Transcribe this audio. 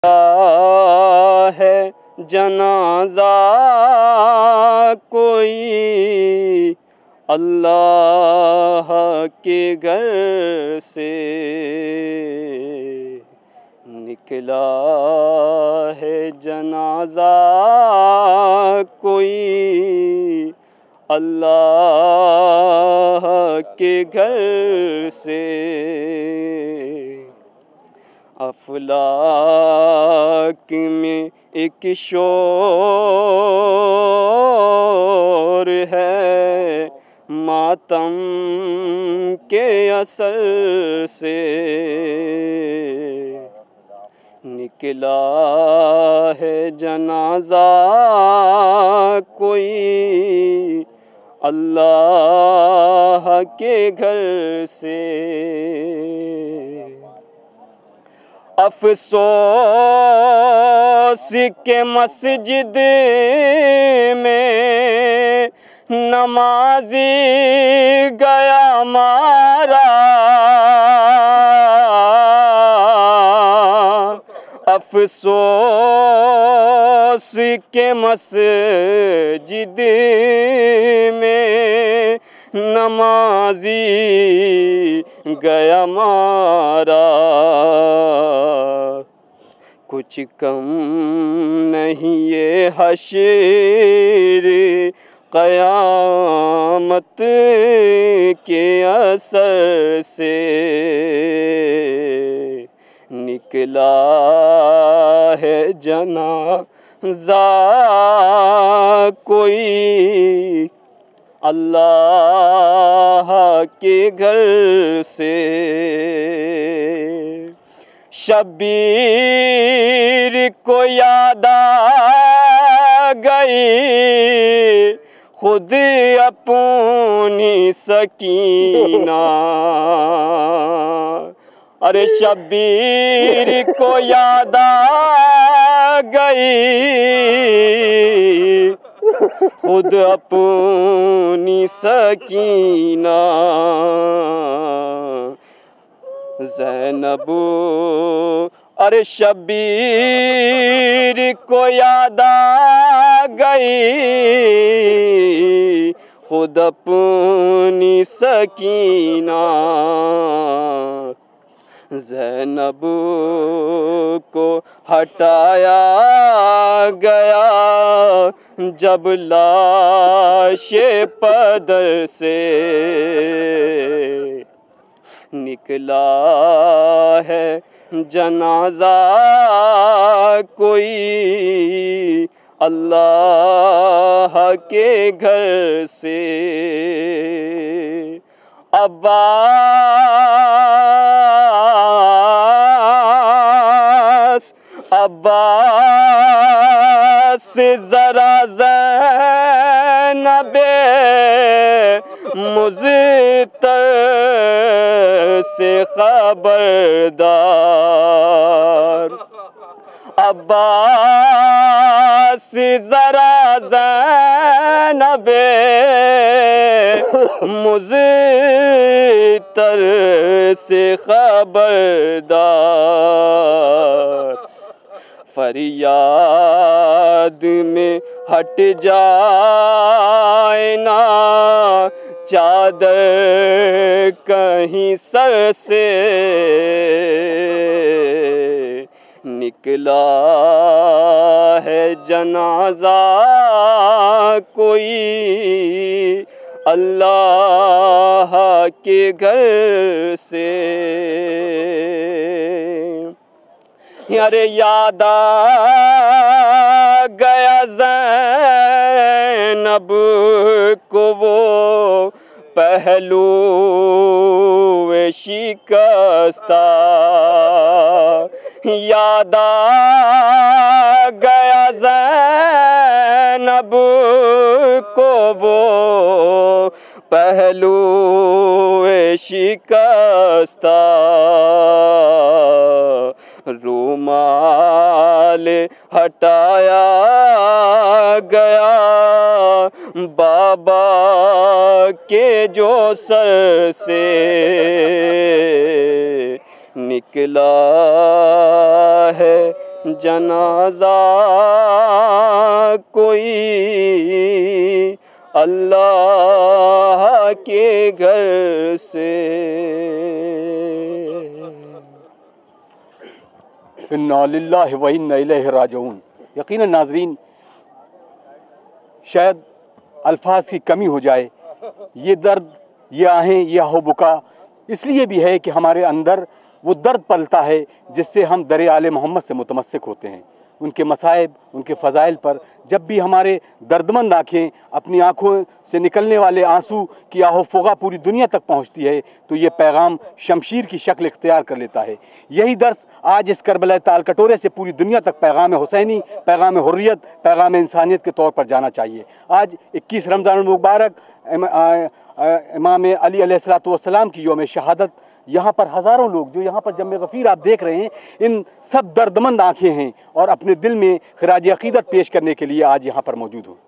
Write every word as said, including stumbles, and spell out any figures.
है जनाजा कोई अल्लाह के घर से निकला है जनाजा कोई अल्लाह के घर से। अफलाक में एक शोर है मातम के असर से निकला है जनाजा कोई अल्लाह के घर से। अफसोस के मस्जिद में नमाजी गया मारा, अफसोस के मस्जिद में नमाजी गया मारा। कुछ कम नहीं ये हश्र क़यामत के असर से निकला है जनाजा कोई अल्लाह के घर से। शब्बीर को याद आ गई खुद अपनी सकीना, अरे शब्बीर को याद आ गई खुद अपनी सकीना। ज़ैनब अरे शब्बीर को याद आ गई खुद अपनी सकीना। ज़ैनब को हटाया गया जब लाशे पदर से निकला है जनाजा कोई अल्लाह के घर से। अब्बास अब्बास ज़रा ज़ैनबे मुज़्तर से खबरदार। अब्बास ज़रा ज़ैनबे मुज़्तर से खबरदार। फरियाद में हट जाए ना चादर कहीं सर से निकला है जनाजा कोई अल्लाह के घर से। अरे याद आ गया ज़ैनब को वो पहलू शिकस्ता, याद आ गया ज़ैनब को वो पहलू शिकस्ता। रुमाल हटाया गया बाबा के जो सर से निकला है जनाजा कोई अल्लाह के घर से। इन्ना लिल्लाहि व इन्ना इलैहि राजिऊन। यकीनन नाज़रीन, शायद अल्फाज की कमी हो जाए। ये दर्द, ये आहें, ये आहो-बुका इसलिए भी है कि हमारे अंदर वो दर्द पलता है जिससे हम दर आले मोहम्मद से मुतमस्सिक होते हैं। उनके मसाइब, उनके फ़ज़ाइल पर जब भी हमारे दर्दमंद आँखें अपनी आँखों से निकलने वाले आंसू की आहो-फ़ुगा पूरी दुनिया तक पहुँचती है तो ये पैगाम शमशीर की शक्ल इख्तियार कर लेता है। यही दर्स आज इस करबला ताल कटोरे से पूरी दुनिया तक पैगाम हुसैनी, पैगाम हुर्रियत, पैगाम इंसानियत के तौर पर जाना चाहिए। आज इक्कीस रमज़ान मुबारक इमाम अली अलैहिस्सलातु वस्सलाम की यौम शहादत, यहाँ पर हज़ारों लोग जो यहाँ पर जम्मे गफ़ीर आप देख रहे हैं, इन सब दर्दमंद आँखें हैं और अपने दिल में ख़राज अक़ीदत पेश करने के लिए आज यहाँ पर मौजूद हूँ।